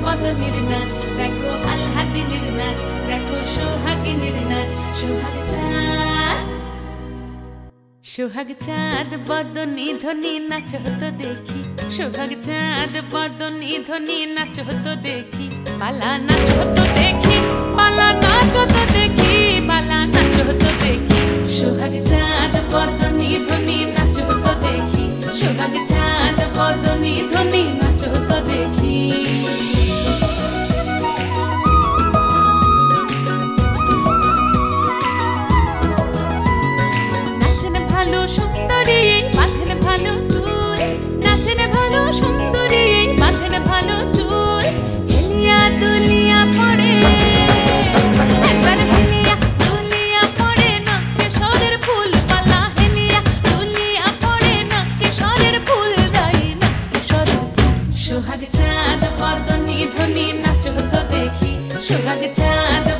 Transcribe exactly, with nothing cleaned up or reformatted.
বদনের নাচ, দেখো আলহাদিনের নাচ, দেখো সোহাগিনীর নাচ। সোহাগ চাঁদ সোহাগ চাঁদ বদনী ধ্বনি নাচ হতো দেখি, সোহাগ চাঁদ বদনী ধ্বনি নাচ হতো দেখি। পালা নাচ হতো দেখি, পালা নাচ হতো দেখি, পালা নাচ হতো দেখি। সোহাগ চাঁদ বদনী ধ্বনি নাচ হতো দেখি, সোহাগ চাঁদ বদনী ধ্বনি নাচ হতো দেখি। নাচেন ভালো সুন্দরী, বাঁধেন ভালো চুল, নাচেন ভালো সুন্দরী, বাঁধেন ভালো চুল। হেলিয়া দুলিয়া পড়ে, একবার হেলিয়া দুলিয়া পড়ে না কেশরের ফুল পালা। হেলিয়া দুলিয়া পড়ে না কেশরের ফুল গাই না কেশরের ফুল। সোহাগ চাঁদ বদনী ধ্বনি নাচ হতো দেখি, সোহাগ চাঁদ